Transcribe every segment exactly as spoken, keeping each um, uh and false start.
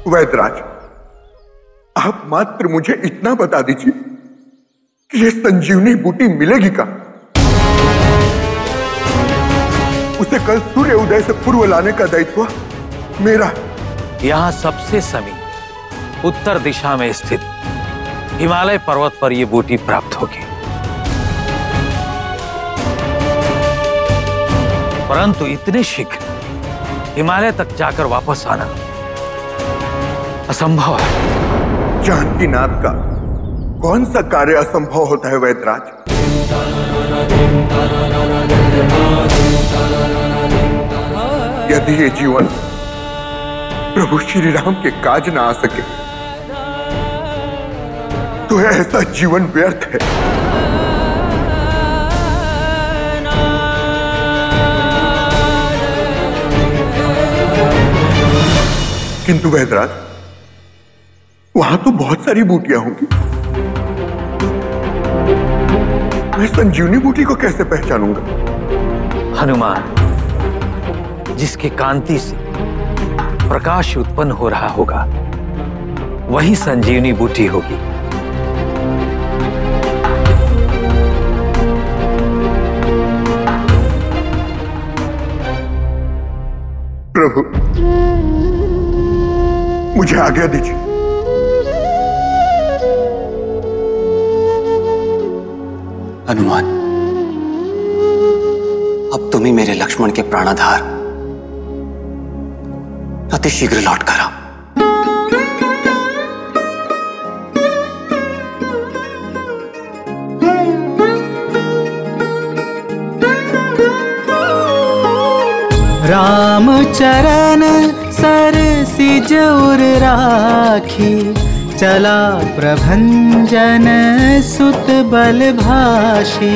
वैद्यराज, आप मात्र मुझे इतना बता दीजिए कि ये संजीवनी बूटी मिलेगी कहां? उसे कल सूर्य उदय से पूर्व लाने का दायित्व मेरा। यहां सबसे समीप उत्तर दिशा में स्थित हिमालय पर्वत पर यह बूटी प्राप्त होगी, परंतु इतने शीघ्र हिमालय तक जाकर वापस आना असंभव है। जानकीनाथ का कौन सा कार्य असंभव होता है वैद्यराज? यदि ये जीवन प्रभु श्री राम के काज ना आ सके तो ऐसा जीवन व्यर्थ है। किंतु वैद्यराज, वहां तो बहुत सारी बूटियां होंगी, मैं संजीवनी बूटी को कैसे पहचानूंगा? हनुमान, जिसके कांति से प्रकाश उत्पन्न हो रहा होगा वही संजीवनी बूटी होगी। प्रभु, मुझे आज्ञा दीजिए। हनुमान, अब तुम ही मेरे लक्ष्मण के प्राणाधार, अति शीघ्र लौट कर आओ। राम चरण सर सिज उर राखी, चला प्रभंजन सुत बल भाषी।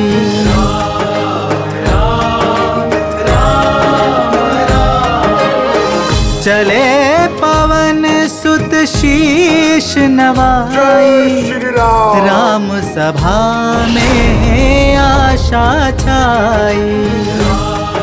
चले पवन सुत शीश नवाई, राम सभा में आशा छाई।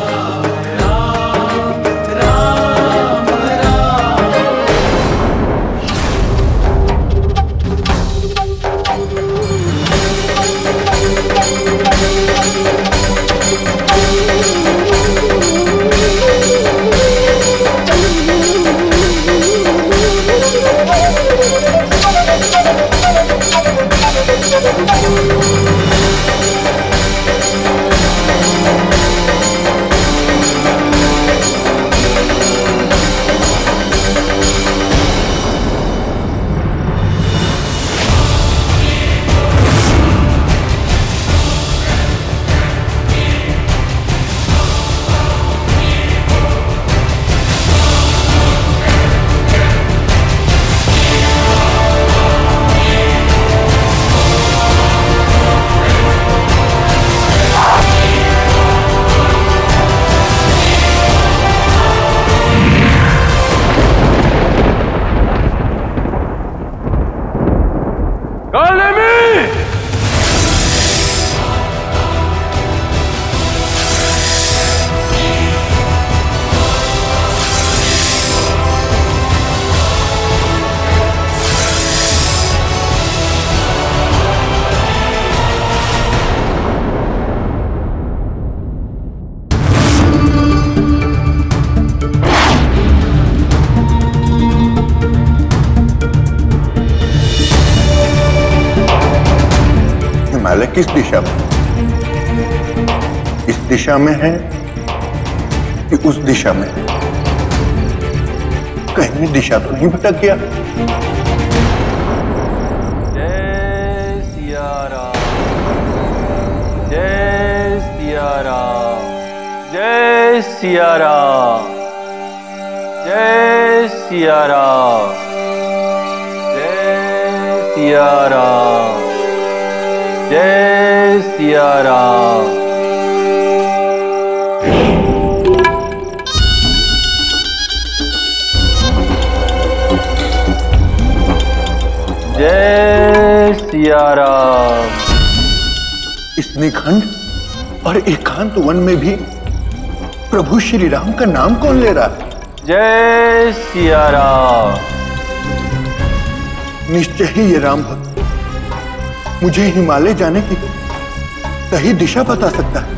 हिमालय किस दिशा में? इस दिशा में है कि उस दिशा में? कहीं दिशा तो नहीं भटक गया? जय सिया राम, जय सिया राम, जय सिया राम, जय सिया राम, जय सिया राम, जय सिया राम। जय सिया राम। इस निखंड और एकांत वन में भी प्रभु श्री राम का नाम कौन ले रहा है? जय सिया राम, निश्चय ही ये राम भक्त मुझे हिमालय जाने की सही दिशा बता सकता है।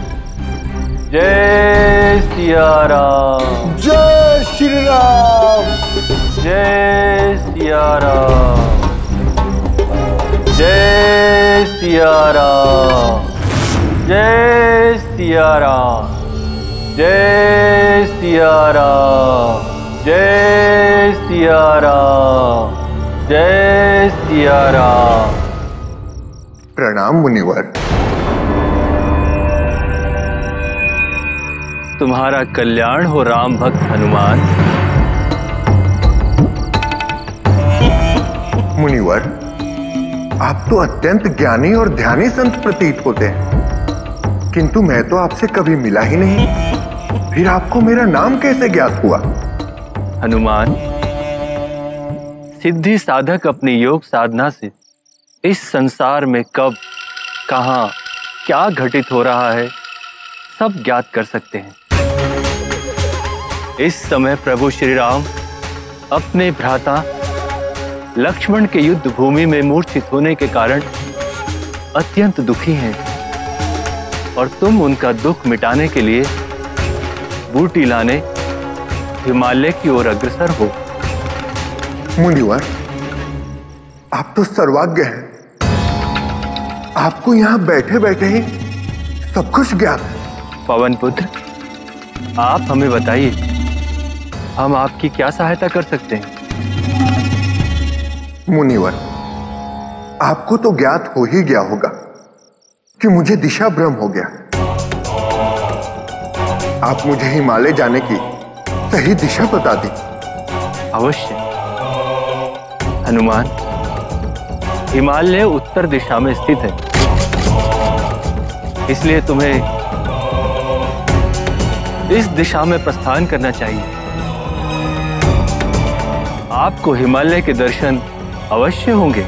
जय सिया राम। जय श्री राम। जय सिया राम। जय सिया राम। जय सिया राम। जय सिया राम। जय सिया राम। जय सिया राम। प्रणाम मुनिवर। तुम्हारा कल्याण हो राम भक्त हनुमान। मुनिवर, आप तो अत्यंत ज्ञानी और ध्यानी संत प्रतीत होते हैं, किंतु मैं तो आपसे कभी मिला ही नहीं, फिर आपको मेरा नाम कैसे ज्ञात हुआ? हनुमान, सिद्धि साधक अपनी योग साधना से इस संसार में कब, कहां, क्या घटित हो रहा है सब ज्ञात कर सकते हैं। इस समय प्रभु श्री राम अपने भ्राता लक्ष्मण के युद्ध भूमि में मूर्छित होने के कारण अत्यंत दुखी हैं और तुम उनका दुख मिटाने के लिए बूटी लाने हिमालय की ओर अग्रसर हो। मुनिवर, आप तो सर्वज्ञ हैं, आपको यहां बैठे बैठे ही सब कुछ ज्ञात है। पवन पुत्र, आप हमें बताइए, हम आपकी क्या सहायता कर सकते हैं? मुनिवर, आपको तो ज्ञात हो ही गया होगा कि मुझे दिशा भ्रम हो गया। आप मुझे हिमालय जाने की सही दिशा बता दी। अवश्य हनुमान, हिमालय उत्तर दिशा में स्थित है, इसलिए तुम्हें इस दिशा में प्रस्थान करना चाहिए। आपको हिमालय के दर्शन अवश्य होंगे।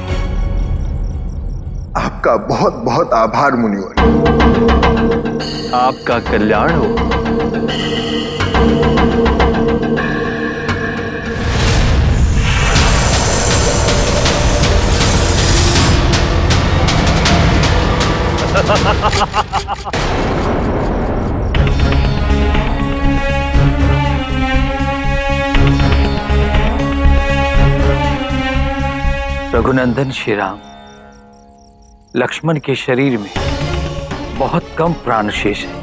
आपका बहुत बहुत आभार मुनिवर। आपका कल्याण हो। रघुनंदन श्री राम, लक्ष्मण के शरीर में बहुत कम प्राण शेष है।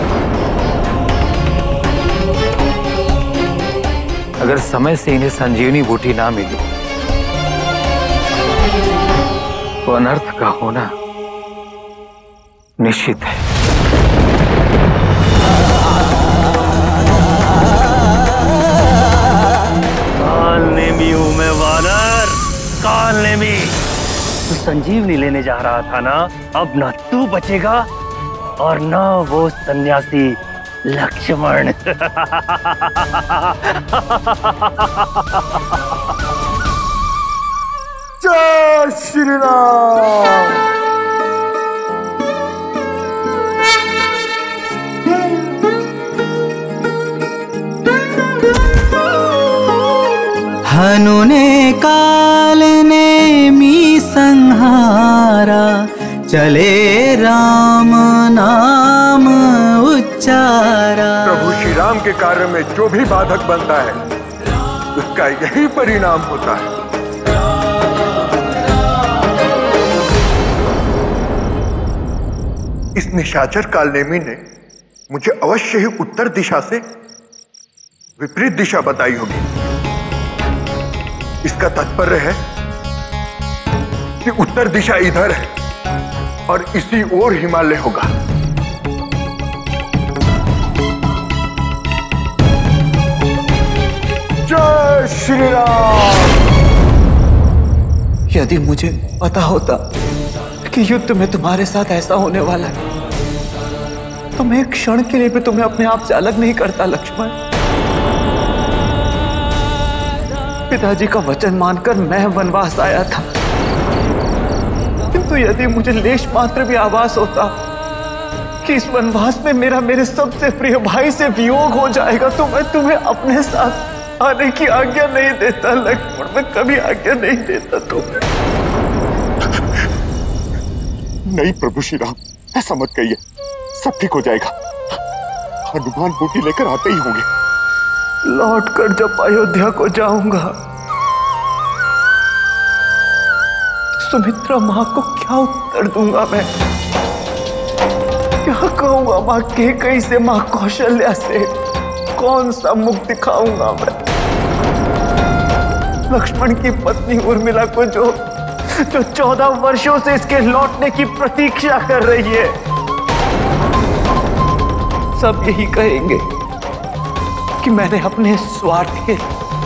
अगर समय से इन्हें संजीवनी बूटी ना मिली तो अनर्थ का होना निश्चित है। काल नेमी हूं मैं वानर, काल नेमी। तू संजीवनी लेने जा रहा था ना, अब ना तू बचेगा और ना वो सन्यासी लक्ष्मण। जय श्री राम। हनु ने काल ने मी संहारा, चले राम नाम उच्चारा। प्रभु श्री राम के कार्य में जो भी बाधक बनता है उसका यही परिणाम होता है। इस निशाचर कालनेमी ने मुझे अवश्य ही उत्तर दिशा से विपरीत दिशा बताई होगी। इसका तात्पर्य है कि उत्तर दिशा इधर है और इसी ओर हिमालय होगा। जय श्री राम। यदि मुझे पता होता कि युद्ध में तुम्हारे साथ ऐसा होने वाला है तो मैं एक क्षण के लिए भी तुम्हें अपने आप से अलग नहीं करता लक्ष्मण। पिताजी का वचन मानकर मैं वनवास आया था, किंतु यदि मुझे लेश मात्र भी आभास होता कि इस वनवास में मेरा मेरे सबसे प्रिय भाई से वियोग हो जाएगा तो मैं तुम्हें अपने साथ आने की आज्ञा नहीं देता लक्ष्मण, मैं कभी आज्ञा नहीं देता तुम्हें। नहीं प्रभु श्री राम, ऐसा मत कहिए, सब ठीक हो जाएगा। हनुमान बूटी लेकर आते ही होंगे। लौट कर जब अयोध्या को जाऊंगा, सुमित्रा मां को क्या उत्तर दूंगा मैं? क्या कहूंगा मां कैकेयी से, मां कौशल्या से? कौन सा मुख दिखाऊंगा मैं? लक्ष्मण की पत्नी उर्मिला को जो जो चौदह वर्षों से इसके लौटने की प्रतीक्षा कर रही है, सब यही कहेंगे कि मैंने अपने स्वार्थ के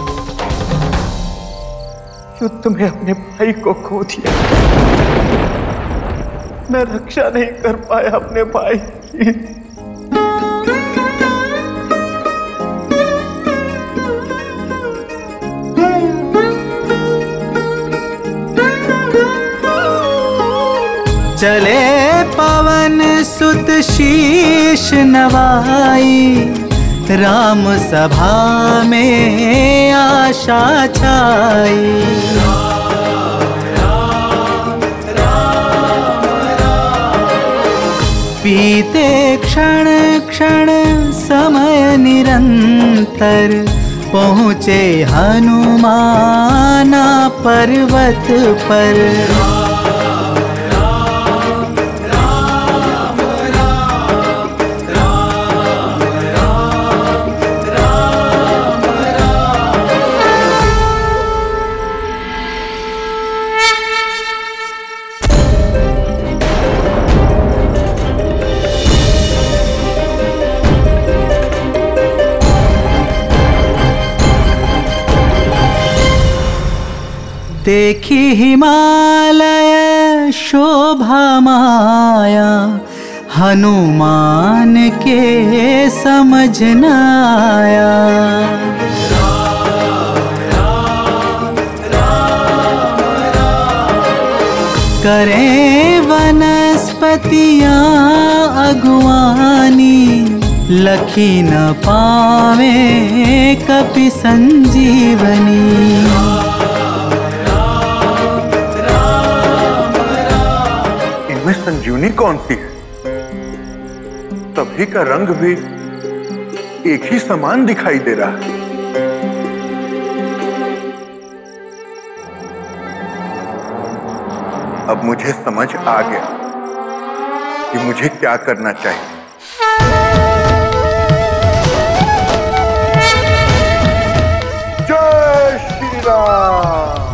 युद्ध में अपने भाई को खो दिया। मैं रक्षा नहीं कर पाया अपने भाई की। चले पवन सुत शीश नवाई, राम सभा में आशा छाई। बीते क्षण क्षण समय निरंतर, पहुँचे हनुमान पर्वत पर। देखी हिमालय शोभा माया, हनुमान के समझ न आया। करें वनस्पतियाँ अगुवानी, लखी न पावे कपि संजीवनी। में संजीवनी कौन सी है? सभी का रंग भी एक ही समान दिखाई दे रहा है। अब मुझे समझ आ गया कि मुझे क्या करना चाहिए। जय श्री राम।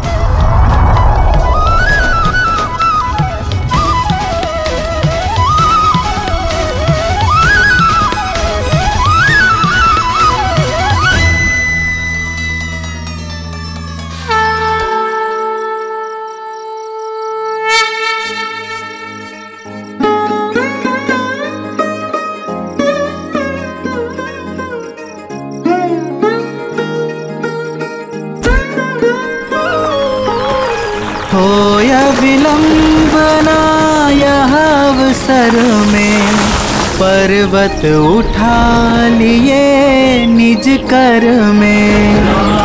होया विलंबना यह अवसर में, पर्वत उठा लिए निज कर में।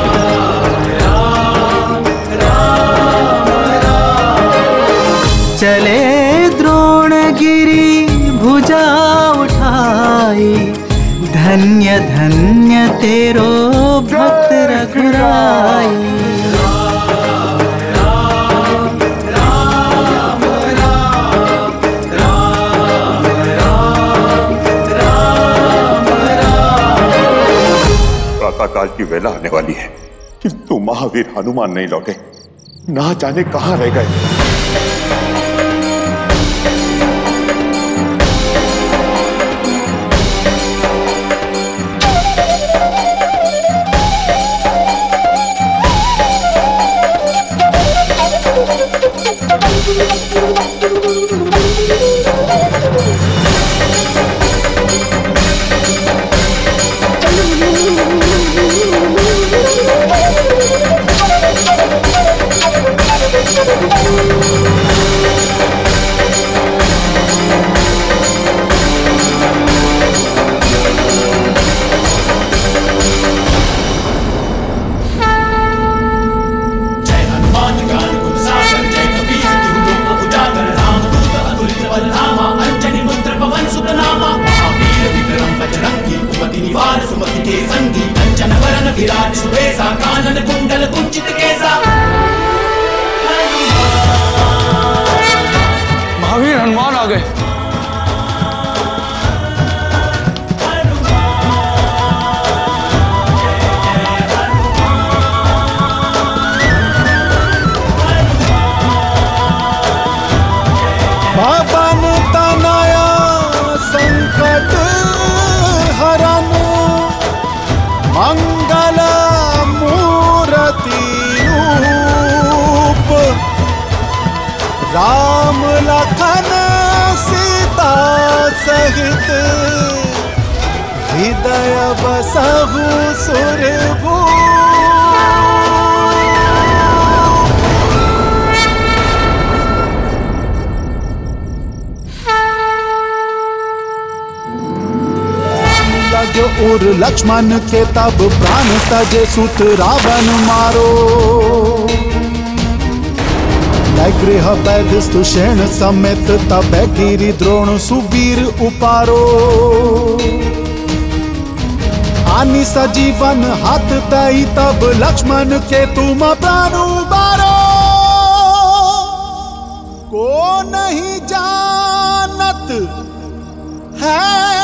चले द्रोणगिरि भुजा उठाई, धन्य धन्य तेरो भक्त रघुराई। काल की वेला आने वाली है, किंतु महावीर हनुमान नहीं लौटे, ना जाने कहां रह गए। Thank you. के संगी कंचन वरन विराज सुबेसा कानन कुंडल कुंचित केसा। महावीर हनुमान आ गए। पवन तनया संकट हरन मंगल मूर्ति रूप राम लखन सीता सहित हृदय बसहु सुरभूप। और लक्ष्मण के तब प्राण तजे सुत रावण मारो। गृह वैद सुषेण समेत तब गिरि द्रोण सुबीर उपारो। आनी सजीवन हाथ दई तब लक्ष्मण के तुम प्राण उबारो। को नहीं जानत है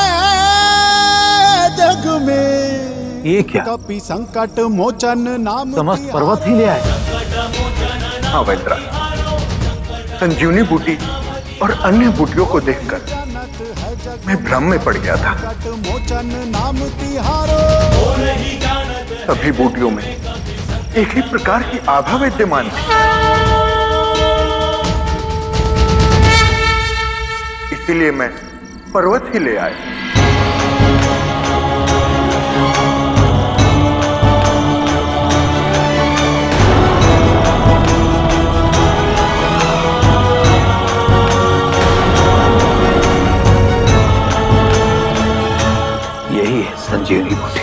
जग में ये क्या? कपि संकट मोचन नाम समस्त पर्वत ही ले आए। हाँ वैद्रा, संजीवनी बूटी और अन्य बूटियों को देखकर मैं भ्रम में पड़ गया था। मोचन नाम तिहारो। सभी बूटियों में एक ही प्रकार की आभा विद्यमान थी। इसीलिए मैं पर्वत ही ले आया। यही है संजीवनी बूटी।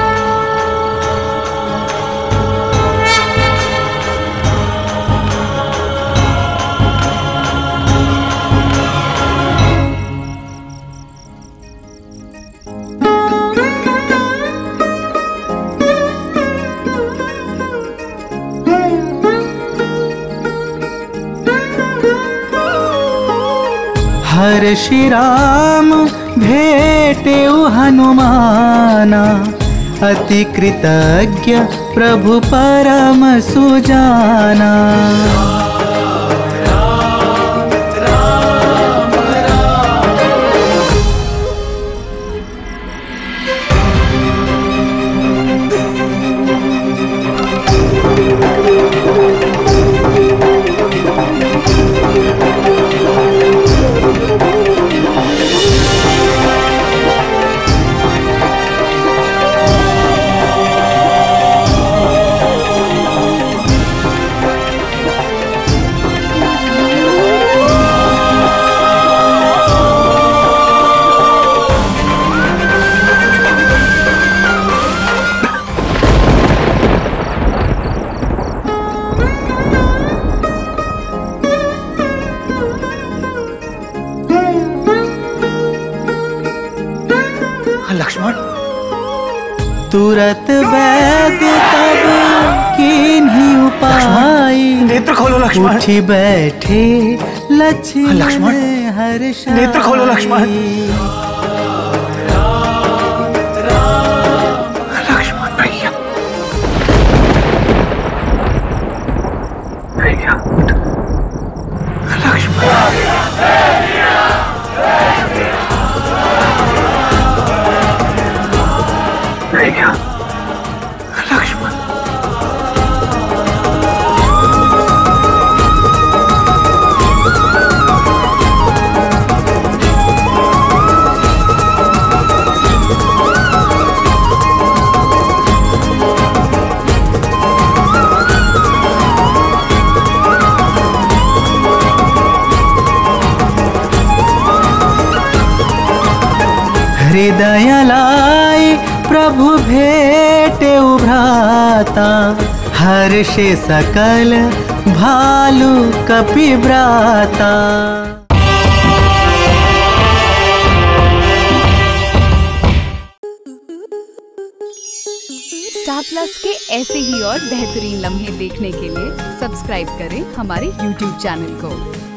हर्षि राम भेटेउ हनुमाना। अति कृतज्ञ प्रभु परम सुजाना। लक्ष्मण, तुरत वैद तब किन्हीं उपाय। नेत्र खोलो लक्ष्मण। उठी बैठे लक्ष्मण लक्ष्मण, हर्ष। नेत्र खोलो लक्ष्मण। लक्ष्मण भैया, भैया लक्ष्मण। भैया लक्ष्मण। हृदय लाई प्रभु भेटे उभ्राता। हर्षे सकल भालु कपि भ्राता। स्टार प्लस के ऐसे ही और बेहतरीन लम्हे देखने के लिए सब्सक्राइब करें हमारे यूट्यूब चैनल को।